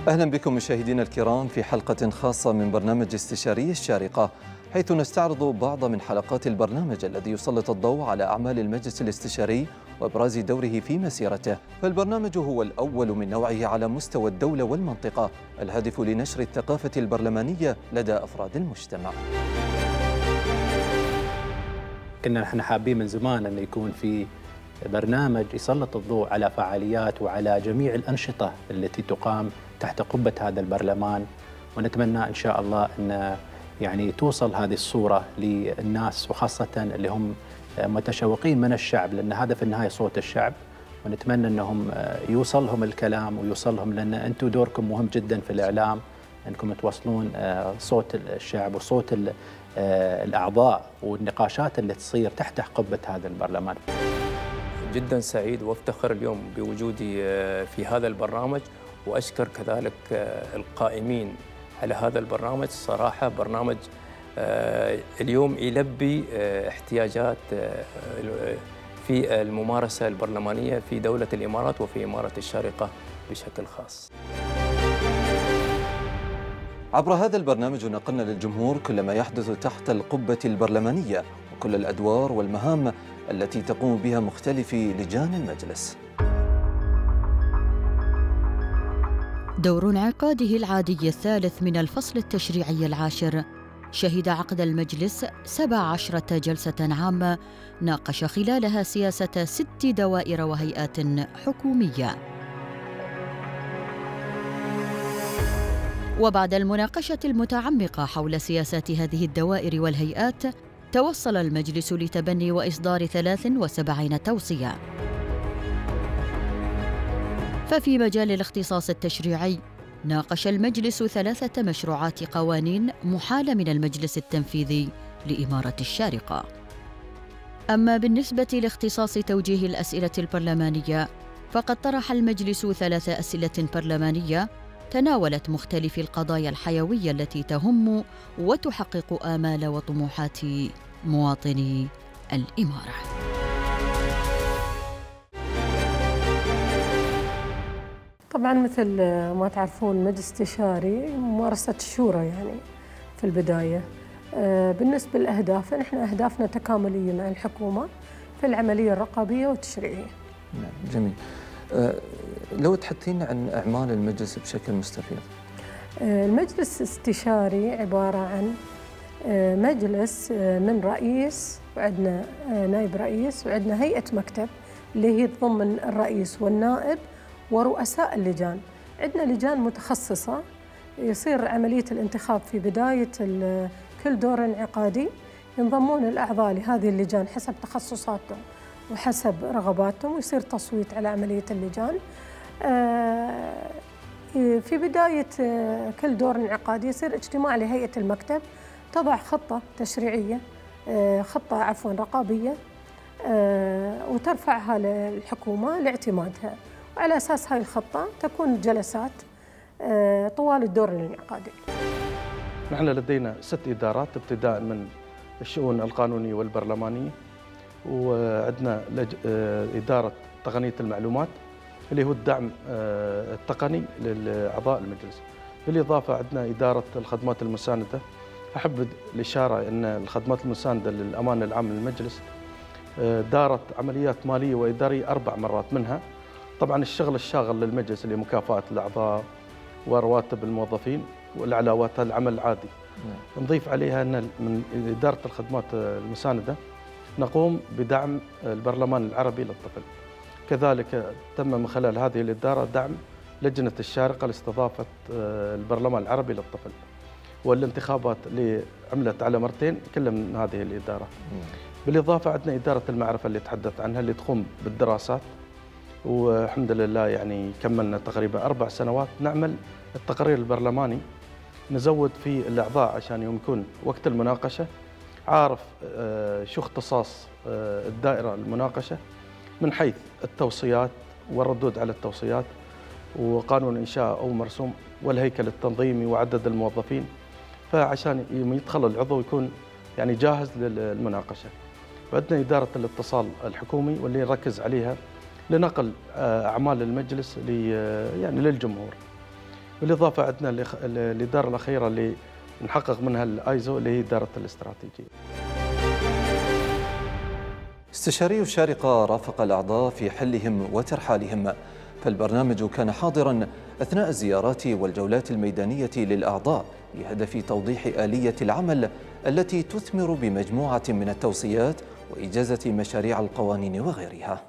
أهلا بكم مشاهدينا الكرام في حلقة خاصة من برنامج استشاري الشارقة، حيث نستعرض بعض من حلقات البرنامج الذي يسلط الضوء على أعمال المجلس الاستشاري وإبراز دوره في مسيرته. فالبرنامج هو الأول من نوعه على مستوى الدولة والمنطقة، الهادف لنشر الثقافة البرلمانية لدى أفراد المجتمع. كنا نحن حابين من زمان أن يكون في برنامج يسلط الضوء على فعاليات وعلى جميع الأنشطة التي تقام تحت قبة هذا البرلمان، ونتمنى إن شاء الله أن يعني توصل هذه الصورة للناس، وخاصة اللي هم متشوقين من الشعب، لأن هذا في النهاية صوت الشعب، ونتمنى أنهم يوصلهم الكلام ويوصلهم، لأن أنتم دوركم مهم جدا في الإعلام، أنكم توصلون صوت الشعب وصوت الأعضاء والنقاشات اللي تصير تحت قبة هذا البرلمان. جدا سعيد وافتخر اليوم بوجودي في هذا البرنامج، وأشكر كذلك القائمين على هذا البرنامج. صراحة برنامج اليوم يلبي احتياجات في الممارسة البرلمانية في دولة الإمارات وفي إمارة الشارقة بشكل خاص. عبر هذا البرنامج نقلنا للجمهور كل ما يحدث تحت القبة البرلمانية وكل الأدوار والمهام التي تقوم بها مختلف لجان المجلس. دور انعقاده العادي الثالث من الفصل التشريعي العاشر شهد عقد المجلس 17 جلسة عامة ناقش خلالها سياسة 6 دوائر وهيئات حكومية. وبعد المناقشة المتعمقة حول سياسات هذه الدوائر والهيئات، توصل المجلس لتبني وإصدار 73 توصية. ففي مجال الاختصاص التشريعي ناقش المجلس 3 مشروعات قوانين محالة من المجلس التنفيذي لإمارة الشارقة. أما بالنسبة لاختصاص توجيه الأسئلة البرلمانية، فقد طرح المجلس 3 أسئلة برلمانية تناولت مختلف القضايا الحيوية التي تهم وتحقق آمال وطموحات مواطني الإمارة. طبعاً مثل ما تعرفون مجلس استشاري ممارسة الشورى يعني في البداية. بالنسبة للأهداف، نحن أهدافنا تكاملية مع الحكومة في العملية الرقابية والتشريعية. نعم، جميل. لو تحدثين عن أعمال المجلس بشكل مستفيض. المجلس الاستشاري عبارة عن مجلس من رئيس، وعندنا نائب رئيس، وعندنا هيئة مكتب اللي هي تضمن الرئيس والنائب ورؤساء اللجان. عندنا لجان متخصصة يصير عملية الانتخاب في بداية كل دور انعقادي، ينضمون الأعضاء لهذه اللجان حسب تخصصاتهم وحسب رغباتهم، ويصير تصويت على عملية اللجان. في بداية كل دور انعقادي يصير اجتماع لهيئة المكتب، تضع خطة تشريعية، رقابية، وترفعها للحكومة لاعتمادها، وعلى أساس هاي الخطة تكون الجلسات طوال الدور الانعقادي. نحن لدينا 6 إدارات ابتداء من الشؤون القانونية والبرلمانية، وعندنا إدارة تقنية المعلومات اللي هو الدعم التقني لأعضاء المجلس. بالإضافة عندنا إدارة الخدمات المساندة. أحب الإشارة أن الخدمات المساندة للأمانة العامة للمجلس دارت عمليات مالية وإدارية 4 مرات، منها طبعا الشغل الشاغل للمجلس اللي مكافأة الأعضاء ورواتب الموظفين والعلاوات العمل العادي. نضيف عليها أن من إدارة الخدمات المساندة نقوم بدعم البرلمان العربي للطفل. كذلك تم من خلال هذه الإدارة دعم لجنة الشارقة لاستضافة البرلمان العربي للطفل، والانتخابات اللي عملت على مرتين كلها من هذه الإدارة. بالإضافة عندنا إدارة المعرفة اللي تحدثت عنها، اللي تقوم بالدراسات، والحمد لله يعني كملنا تقريبا 4 سنوات نعمل التقرير البرلماني، نزود فيه الأعضاء عشان يوم يكون وقت المناقشة عارف شو اختصاص الدائرة المناقشة من حيث التوصيات والردود على التوصيات، وقانون إنشاء أو مرسوم، والهيكل التنظيمي وعدد الموظفين، فعشان يدخل العضو يكون يعني جاهز للمناقشة. وعندنا إدارة الاتصال الحكومي واللي نركز عليها لنقل أعمال المجلس يعني للجمهور. بالإضافة عندنا الإدارة الأخيرة اللي نحقق منها الآيزو اللي هي إدارة الاستراتيجية. استشاري الشارقة رافق الأعضاء في حلهم وترحالهم، فالبرنامج كان حاضراً أثناء الزيارات والجولات الميدانية للأعضاء بهدف توضيح آلية العمل التي تثمر بمجموعة من التوصيات وإجازة مشاريع القوانين وغيرها.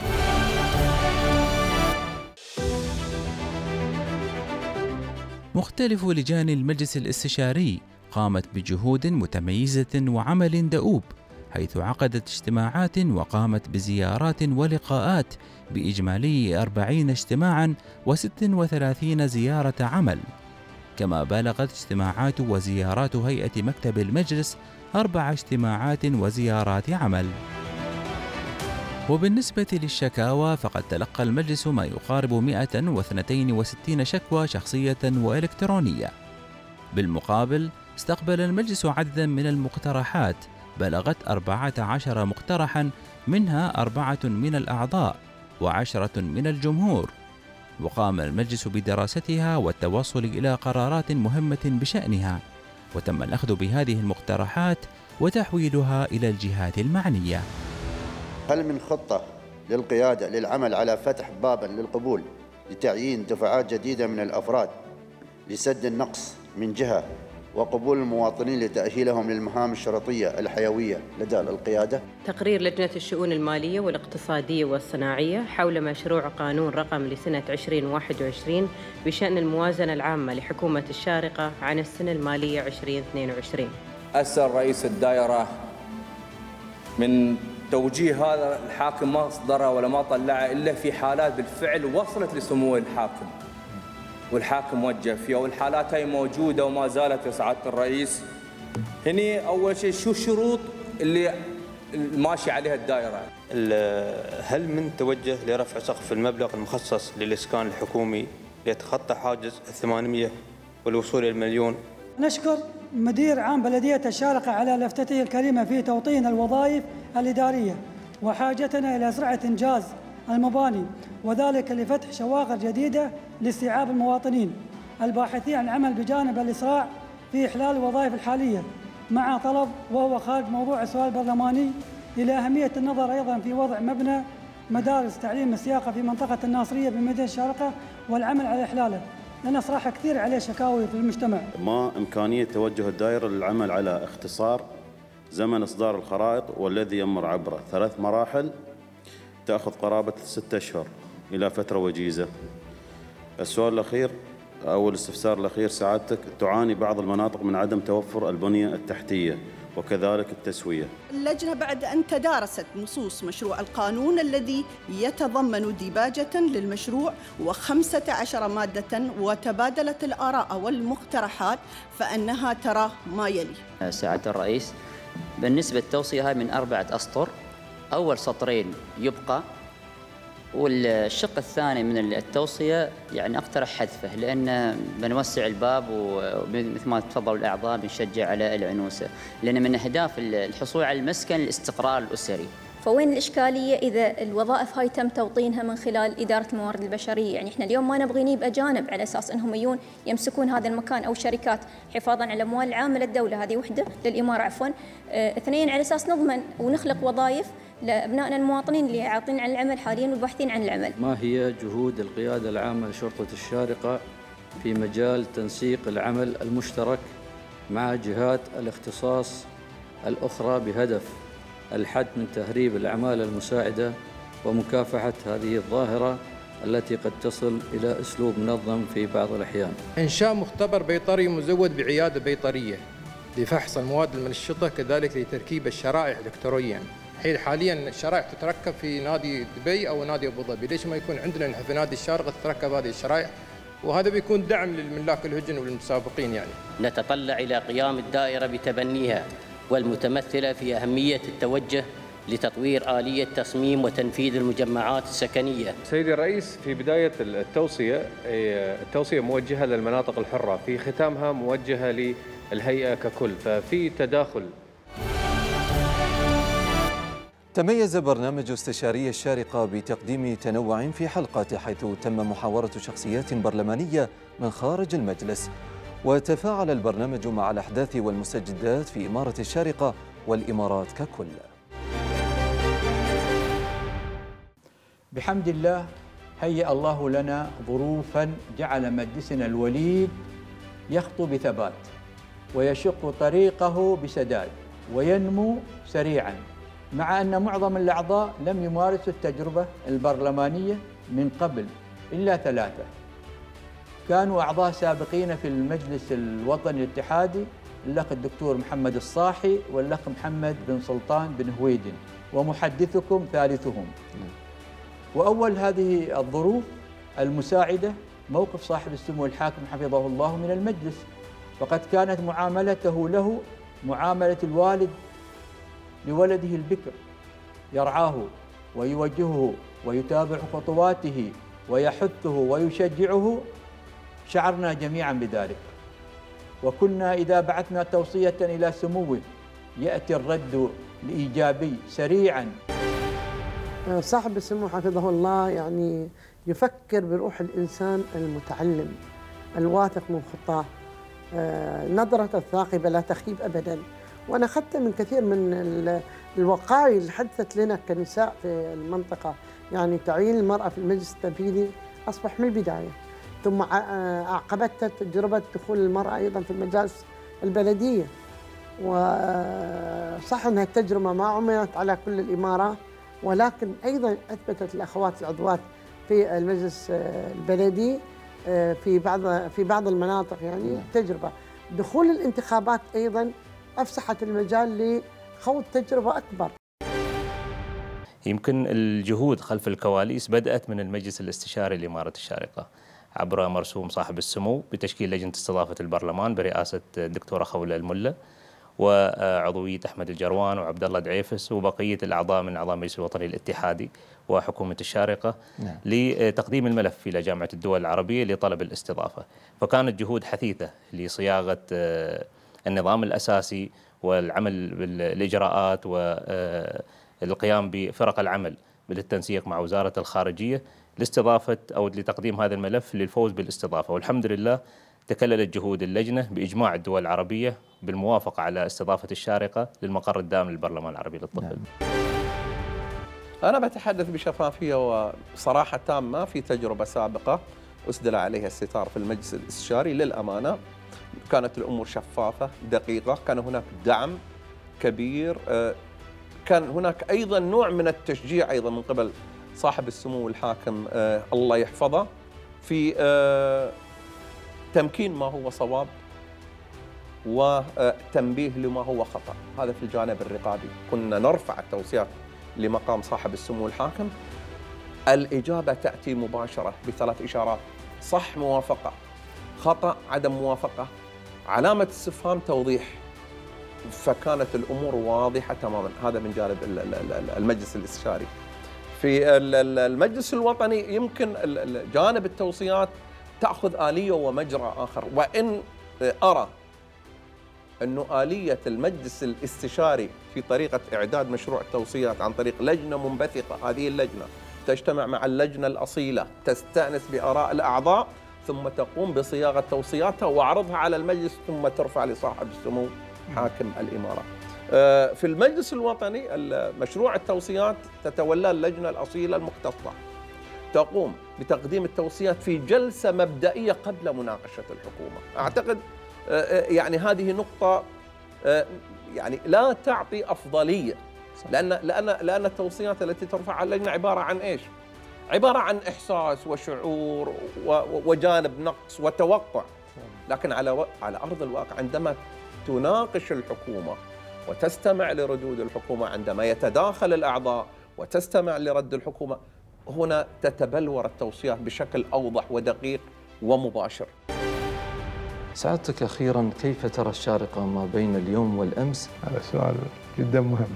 مختلف لجان المجلس الاستشاري قامت بجهود متميزة وعمل دؤوب، حيث عقدت اجتماعات وقامت بزيارات ولقاءات بإجمالي 40 اجتماعاً و36 زيارة عمل، كما بلغت اجتماعات وزيارات هيئة مكتب المجلس 4 اجتماعات وزيارات عمل. وبالنسبة للشكاوى فقد تلقى المجلس ما يقارب 162 شكوى شخصية وإلكترونية. بالمقابل استقبل المجلس عددا من المقترحات بلغت 14 مقترحا، منها 4 من الأعضاء و10 من الجمهور، وقام المجلس بدراستها والتوصل إلى قرارات مهمة بشأنها، وتم الأخذ بهذه المقترحات وتحويلها إلى الجهات المعنية. هل من خطة للقيادة للعمل على فتح بابا للقبول لتعيين دفعات جديدة من الأفراد لسد النقص من جهة، وقبول المواطنين لتأهيلهم للمهام الشرطية الحيوية لدى القيادة؟ تقرير لجنة الشؤون المالية والاقتصادية والصناعية حول مشروع قانون رقم لسنة 2021 بشأن الموازنة العامة لحكومة الشارقة عن السنة المالية 2022. أسأل رئيس الدائرة من توجيه هذا الحاكم ما أصدره ولا ما طلعه إلا في حالات بالفعل وصلت لسمو الحاكم والحاكم وجه فيها، والحالات هاي موجودة وما زالت يا سعادة الرئيس. هني أول شيء شو الشروط اللي ماشي عليها الدائرة؟ هل من توجه لرفع سقف المبلغ المخصص للإسكان الحكومي ليتخطى حاجز 800 والوصول إلى المليون؟ نشكر مدير عام بلدية الشارقة على لفتته الكريمة في توطين الوظائف الإدارية وحاجتنا إلى سرعة إنجاز المباني، وذلك لفتح شواغر جديدة لاستيعاب المواطنين الباحثين عن عمل بجانب الإسراع في إحلال الوظائف الحالية، مع طلب وهو خارج موضوع السؤال البرلماني إلى أهمية النظر أيضا في وضع مبنى مدارس تعليم السياقة في منطقة الناصرية بمدينة الشارقة والعمل على إحلاله، لأن صراحة كثير عليه شكاوي في المجتمع. ما إمكانية توجه الدائرة للعمل على اختصار زمن إصدار الخرائط، والذي يمر عبر 3 مراحل تأخذ قرابة 6 أشهر إلى فترة وجيزة. السؤال الأخير أو الاستفسار الأخير سعادتك، تعاني بعض المناطق من عدم توفر البنية التحتية وكذلك التسوية. اللجنة بعد أن تدارست نصوص مشروع القانون الذي يتضمن ديباجة للمشروع و15 مادة وتبادلت الآراء والمقترحات، فإنها ترى ما يلي. سعادة الرئيس، بالنسبة للتوصية هاي من 4 أسطر، أول سطرين يبقى، والشق الثاني من التوصية يعني أقترح حذفه، لأن بنوسع الباب ومثل ما تفضلوا الأعضاء بنشجع على العنوسة، لأن من أهداف الحصول على المسكن الاستقرار الأسري. فوين الإشكالية إذا الوظائف هاي تم توطينها من خلال إدارة الموارد البشرية؟ يعني إحنا اليوم ما نبغي نجيب أجانب على أساس أنهم يجون يمسكون هذا المكان، أو شركات حفاظاً على الأموال العامة للدولة، هذه وحدة للإمارة عفواً. 2 على أساس نضمن ونخلق وظائف لأبنائنا المواطنين اللي عاطين عن العمل حالياً والباحثين عن العمل. ما هي جهود القيادة العامة لشرطة الشارقة في مجال تنسيق العمل المشترك مع جهات الاختصاص الأخرى بهدف الحد من تهريب الأعمال المساعدة ومكافحة هذه الظاهرة التي قد تصل إلى أسلوب منظم في بعض الأحيان؟ إنشاء مختبر بيطري مزود بعيادة بيطرية لفحص المواد المنشطة، كذلك لتركيب الشرائح إلكترونيا. حاليا الشرائح تتركب في نادي دبي أو نادي أبو ظبي، ليش ما يكون عندنا في نادي الشارقة تتركب هذه الشرائح؟ وهذا بيكون دعم للملاك الهجن والمسابقين. يعني نتطلع إلى قيام الدائرة بتبنيها، والمتمثلة في أهمية التوجه لتطوير آلية تصميم وتنفيذ المجمعات السكنية. سيدي الرئيس، في بداية التوصية موجهة للمناطق الحرة، في ختامها موجهة للهيئة ككل، ففي تداخل. تميز برنامج استشاري الشارقة بتقديم تنوع في حلقاته، حيث تم محاورة شخصيات برلمانية من خارج المجلس، وتفاعل البرنامج مع الأحداث والمستجدات في إمارة الشارقة والإمارات ككل. بحمد الله هيأ الله لنا ظروفاً جعل مجلسنا الوليد يخطو بثبات ويشق طريقه بسداد وينمو سريعاً، مع أن معظم الأعضاء لم يمارسوا التجربة البرلمانية من قبل إلا 3 كانوا أعضاء سابقين في المجلس الوطني الاتحادي، الأخ الدكتور محمد الصاحي والأخ محمد بن سلطان بن هويدن، ومحدثكم ثالثهم. وأول هذه الظروف المساعدة موقف صاحب السمو الحاكم حفظه الله من المجلس، فقد كانت معاملته له معاملة الوالد لولده البكر، يرعاه ويوجهه ويتابع خطواته ويحثه ويشجعه. شعرنا جميعا بذلك، وكنا إذا بعثنا توصية إلى سموه يأتي الرد الإيجابي سريعا. صاحب السمو حفظه الله يعني يفكر بروح الإنسان المتعلم الواثق من خطاه، نظرة الثاقبة لا تخيب أبدا. وأنا أخذت من كثير من الوقائع اللي حدثت لنا كنساء في المنطقة، يعني تعيين المرأة في المجلس التنفيذي أصبح من البداية، ثم أعقبتها تجربة دخول المرأة أيضا في المجالس البلدية. وصح أنها التجربة ما عملت على كل الإمارة، ولكن أيضا أثبتت الأخوات العضوات في المجلس البلدي في بعض المناطق يعني تجربة. دخول الانتخابات أيضا أفسحت المجال لخوض تجربة أكبر. يمكن الجهود خلف الكواليس بدأت من المجلس الاستشاري لإمارة الشارقة عبر مرسوم صاحب السمو بتشكيل لجنة استضافة البرلمان برئاسة الدكتورة خولة الملا، وعضوية أحمد الجروان وعبد الله دعيفس وبقية الأعضاء من أعضاء المجلس الوطني الاتحادي وحكومة الشارقة لتقديم الملف إلى جامعة الدول العربية لطلب الاستضافة. فكانت جهود حثيثة لصياغة النظام الأساسي والعمل بالإجراءات والقيام بفرق العمل بالتنسيق مع وزارة الخارجية لاستضافة أو لتقديم هذا الملف للفوز بالاستضافة. والحمد لله تكللت جهود اللجنة بإجماع الدول العربية بالموافقة على استضافة الشارقة للمقر الدائم للبرلمان العربي للطفل. أنا بتحدث بشفافية وصراحة تامة. في تجربة سابقة أسدل عليها الستار في المجلس الاستشاري للأمانة، كانت الأمور شفافة دقيقة، كان هناك دعم كبير، كان هناك أيضا نوع من التشجيع أيضا من قبل صاحب السمو الحاكم الله يحفظه في تمكين ما هو صواب وتنبيه لما هو خطأ. هذا في الجانب الرقابي. كنا نرفع التوصيات لمقام صاحب السمو الحاكم، الإجابة تأتي مباشرة ب3 إشارات: صح موافقة، خطأ عدم موافقة، علامة استفهام توضيح. فكانت الأمور واضحة تماما. هذا من جانب المجلس الاستشاري. في المجلس الوطني يمكن جانب التوصيات تأخذ آلية ومجرى آخر، وإن أرى أنه آلية المجلس الاستشاري في طريقة إعداد مشروع التوصيات عن طريق لجنة منبثقة، هذه اللجنة تجتمع مع اللجنة الأصيلة، تستأنس بآراء الأعضاء، ثم تقوم بصياغة توصياتها وعرضها على المجلس، ثم ترفع لصاحب السمو حاكم الإمارة. في المجلس الوطني مشروع التوصيات تتولى اللجنة الأصيلة المختصة، تقوم بتقديم التوصيات في جلسة مبدئية قبل مناقشة الحكومة. أعتقد يعني هذه نقطة يعني لا تعطي أفضلية، لأن التوصيات التي ترفع على اللجنة عبارة عن إيش؟ عبارة عن إحساس وشعور وجانب نقص وتوقع. لكن على أرض الواقع عندما تناقش الحكومة وتستمع لردود الحكومة، عندما يتداخل الأعضاء وتستمع لرد الحكومة، هنا تتبلور التوصيات بشكل أوضح ودقيق ومباشر. سعادتك أخيرا كيف ترى الشارقة ما بين اليوم والأمس؟ هذا سؤال جدا مهم.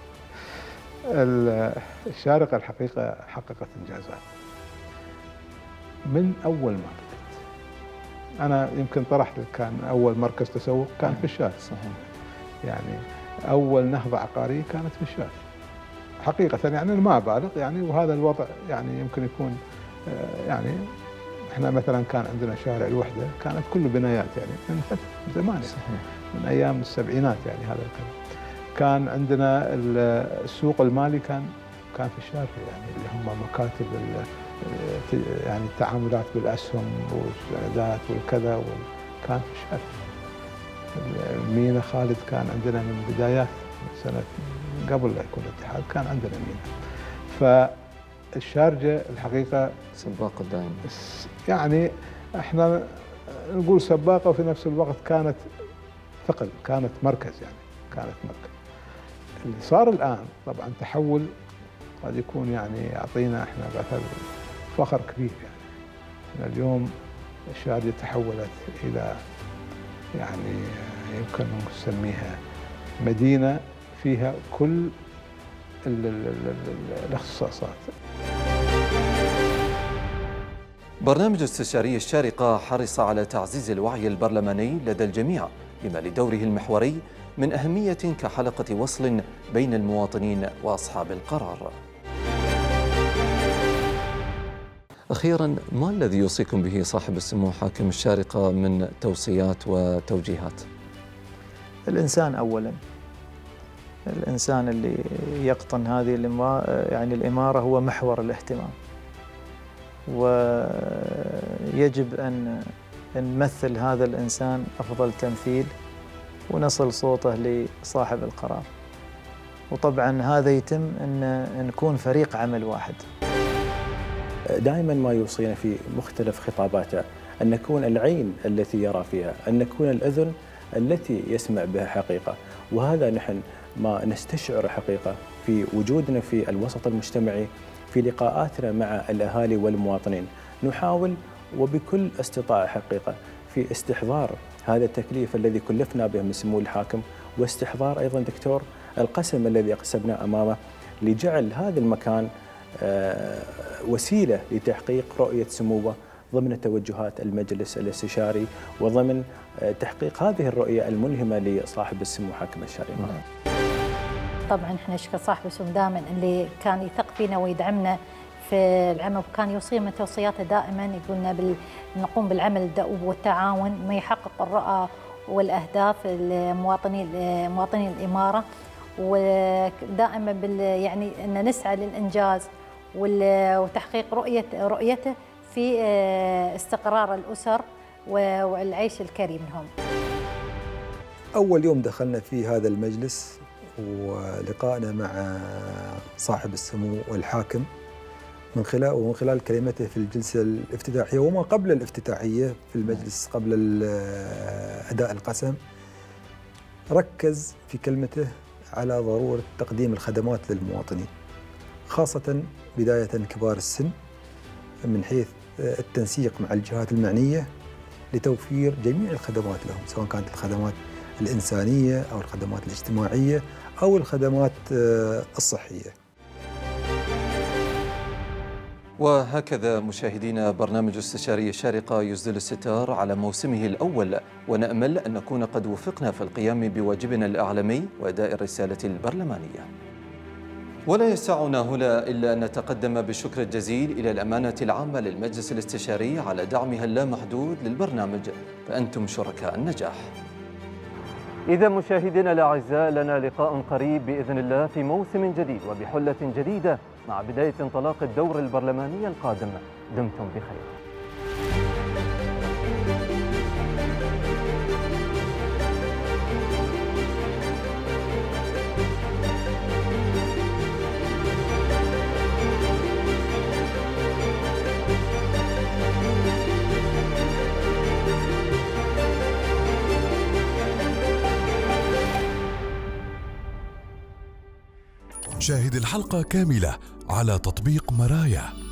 الشارقة الحقيقة حققت إنجازات من أول ما بدأت. أنا يمكن طرحت كان أول مركز تسوق كان في الشارقة. صحيح. يعني أول نهضة عقارية كانت في الشارقة. حقيقة يعني أنا ما أبالغ يعني، وهذا الوضع يعني يمكن يكون يعني احنا مثلا كان عندنا شارع الوحدة كانت كله بنايات يعني من زمان يعني من أيام السبعينات يعني هذا الكلام. كان عندنا السوق المالي كان في الشارع يعني اللي هم مكاتب يعني التعاملات بالأسهم والسندات والكذا كان في الشارع. المينا خالد كان عندنا من بدايات سنة قبل لا يكون الاتحاد كان عندنا مينا. فالشارجة الحقيقة سباقة دائما يعني احنا نقول سباقة وفي نفس الوقت كانت ثقل، كانت مركز يعني كانت مركز. اللي صار الآن طبعا تحول قد يكون يعني يعطينا احنا مثل فخر كبير يعني. اليوم الشارجة تحولت إلى يعني يمكن نسميها مدينة فيها كل الاختصاصات. برنامج استشاري الشارقة حرص على تعزيز الوعي البرلماني لدى الجميع بما لدوره المحوري من أهمية كحلقة وصل بين المواطنين وأصحاب القرار. أخيراً، ما الذي يوصيكم به صاحب السمو حاكم الشارقة من توصيات وتوجيهات؟ الإنسان أولاً، الإنسان اللي يقطن هذه يعني الإمارة هو محور الاهتمام، ويجب أن نمثل هذا الإنسان أفضل تمثيل ونصل صوته لصاحب القرار. وطبعاً هذا يتم أن نكون فريق عمل واحد. دائما ما يوصينا في مختلف خطاباته أن نكون العين التي يرى فيها، أن نكون الأذن التي يسمع بها حقيقة. وهذا نحن ما نستشعر حقيقة في وجودنا في الوسط المجتمعي، في لقاءاتنا مع الأهالي والمواطنين. نحاول وبكل استطاعة حقيقة في استحضار هذا التكليف الذي كلفنا به من سمو الحاكم، واستحضار أيضا دكتور القسم الذي أقسمنا أمامه لجعل هذا المكان وسيلة لتحقيق رؤية سموه ضمن توجهات المجلس الاستشاري وضمن تحقيق هذه الرؤية الملهمة لصاحب السمو حاكم الشارقة. طبعا احنا نشكر صاحب السمو دائما اللي كان يثق فينا ويدعمنا في العمل، وكان يوصينا من توصياته دائما يقولنا نقوم بالعمل الدؤوب والتعاون ما يحقق الرؤى والاهداف مواطني الاماره، ودائما يعني ان نسعى للانجاز وتحقيق رؤيته في استقرار الاسر والعيش الكريم لهم. اول يوم دخلنا في هذا المجلس ولقائنا مع صاحب السمو والحاكم من خلال كلمته في الجلسة الافتتاحية وما قبل الافتتاحية في المجلس قبل أداء القسم، ركز في كلمته على ضرورة تقديم الخدمات للمواطنين، خاصة بداية كبار السن من حيث التنسيق مع الجهات المعنية لتوفير جميع الخدمات لهم، سواء كانت الخدمات الإنسانية أو الخدمات الاجتماعية أو الخدمات الصحية. وهكذا مشاهدينا برنامج استشاري الشارقة يسدل الستار على موسمه الأول، ونأمل أن نكون قد وفقنا في القيام بواجبنا الأعلامي وأداء الرسالة البرلمانية. ولا يسعنا هنا إلا أن نتقدم بالشكر الجزيل إلى الأمانة العامة للمجلس الاستشاري على دعمها اللامحدود للبرنامج، فأنتم شركاء النجاح. إذا مشاهدينا الأعزاء لنا لقاء قريب بإذن الله في موسم جديد وبحلة جديدة مع بداية انطلاق الدور البرلماني القادم. دمتم بخير. شاهد الحلقة كاملة على تطبيق مرايا.